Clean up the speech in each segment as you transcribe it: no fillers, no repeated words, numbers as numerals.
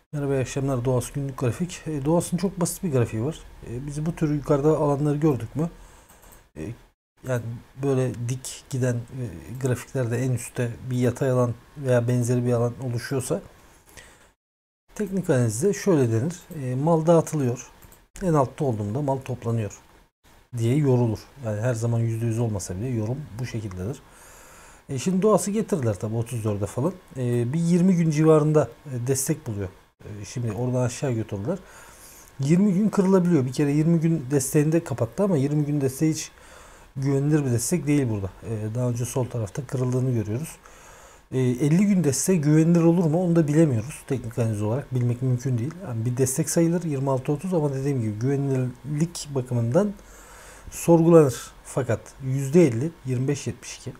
Merhaba, iyi akşamlar. Doğası günlük grafik. Doğasının çok basit bir grafiği var. Biz bu tür yukarıda alanları gördük mü? E, Yani böyle dik giden grafiklerde en üstte bir yatay alan veya benzeri bir alan oluşuyorsa teknik analizde şöyle denir. Mal dağıtılıyor. En altta olduğunda mal toplanıyor diye yorulur. Yani her zaman %100 olmasa bile yorum bu şekildedir. Şimdi doğası getirdiler tabi 34'e falan. Bir 20 gün civarında destek buluyor. Şimdi oradan aşağı götürdüler. 20 gün kırılabiliyor. Bir kere 20 gün desteğinde kapattı ama 20 gün desteği hiç güvenilir bir destek değil burada. Daha önce sol tarafta kırıldığını görüyoruz. 50 gün desteği güvenilir olur mu onu da bilemiyoruz. Teknik analiz olarak bilmek mümkün değil. Yani bir destek sayılır 26-30 ama dediğim gibi güvenilirlik bakımından sorgulanır. Fakat %50 25-72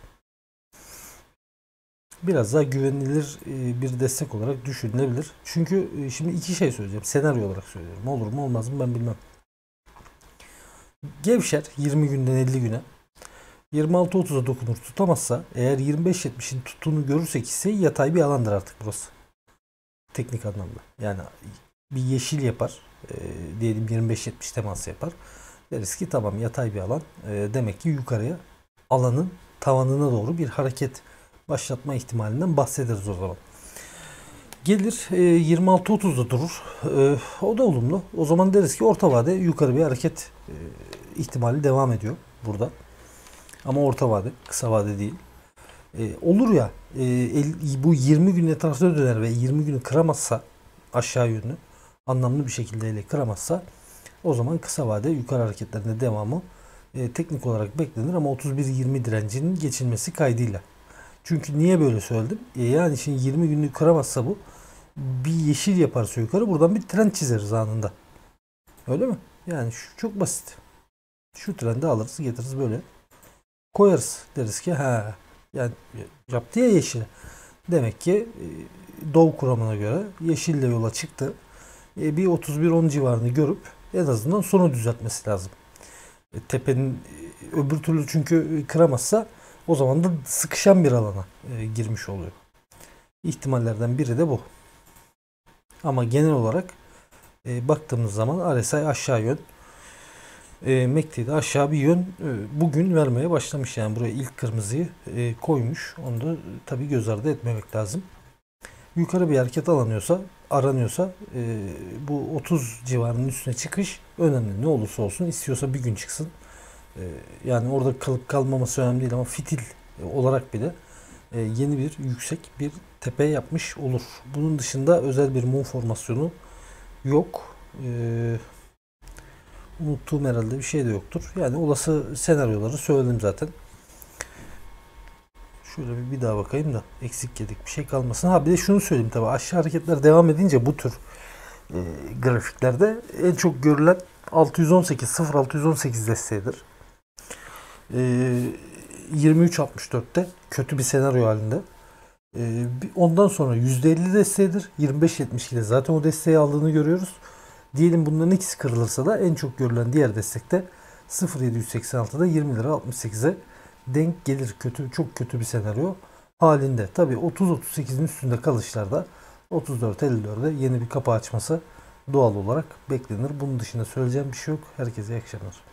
biraz daha güvenilir bir destek olarak düşünülebilir. Çünkü şimdi iki şey söyleyeceğim. Senaryo olarak söylüyorum. Olur mu olmaz mı ben bilmem. Gevşer 20 günden 50 güne. 26-30'a dokunur tutamazsa eğer 25-70'in tuttuğunu görürsek ise yatay bir alandır artık burası. Teknik anlamda. Yani bir yeşil yapar. Diyelim 25-70 teması yapar. Deriz ki tamam yatay bir alan. Demek ki yukarıya alanın tavanına doğru bir hareket başlatma ihtimalinden bahsederiz o zaman. Gelir 26-30'da durur. O da olumlu. O zaman deriz ki orta vade yukarı bir hareket ihtimali devam ediyor burada. Ama orta vade, kısa vade değil. Olur ya bu 20 gün etrafında döner ve 20 günü kıramazsa aşağı yönlü anlamlı bir şekilde ele kıramazsa o zaman kısa vade yukarı hareketlerinde devamı teknik olarak beklenir ama 31-20 direncinin geçilmesi kaydıyla. Çünkü niye böyle söyledim? Yani şimdi 20 günlük kıramazsa bu bir yeşil yaparsa yukarı buradan bir trend çizeriz anında. Öyle mi? Yani şu çok basit. Şu trendi alırız getiririz böyle koyarız. Deriz ki ha yani yaptı ya yeşil. Demek ki Dow kuramına göre yeşille yola çıktı. Bir 31-10 civarını görüp en azından sonu düzeltmesi lazım. Tepenin öbür türlü çünkü kıramazsa o zaman da sıkışan bir alana girmiş oluyor. İhtimallerden biri de bu. Ama genel olarak baktığımız zaman RSI aşağı yön, MACD'de aşağı bir yön bugün vermeye başlamış. Yani buraya ilk kırmızıyı koymuş. Onu da tabii göz ardı etmemek lazım. Yukarı bir hareket aranıyorsa bu 30 civarının üstüne çıkış önemli. Ne olursa olsun istiyorsa bir gün çıksın. Yani orada kalıp kalmaması önemli değil ama fitil olarak bile yeni bir yüksek bir tepe yapmış olur. Bunun dışında özel bir mum formasyonu yok. Unuttuğum herhalde bir şey de yoktur. Yani olası senaryoları söyledim zaten. Şöyle bir daha bakayım da eksik yedik bir şey kalmasın. Ha bir de şunu söyleyeyim tabii aşağı hareketler devam edince bu tür grafiklerde en çok görülen 618 0618 desteğidir. 23.64'te kötü bir senaryo halinde. Ondan sonra %50 desteğidir. 25.72'de zaten o desteği aldığını görüyoruz. Diyelim bunların ikisi kırılırsa da en çok görülen diğer destekte 0.786'da 20 lira 68'e denk gelir. Çok kötü bir senaryo halinde. Tabi 30-38'in üstünde kalışlarda 34-54'de yeni bir kapı açması doğal olarak beklenir. Bunun dışında söyleyeceğim bir şey yok. Herkese iyi akşamlar.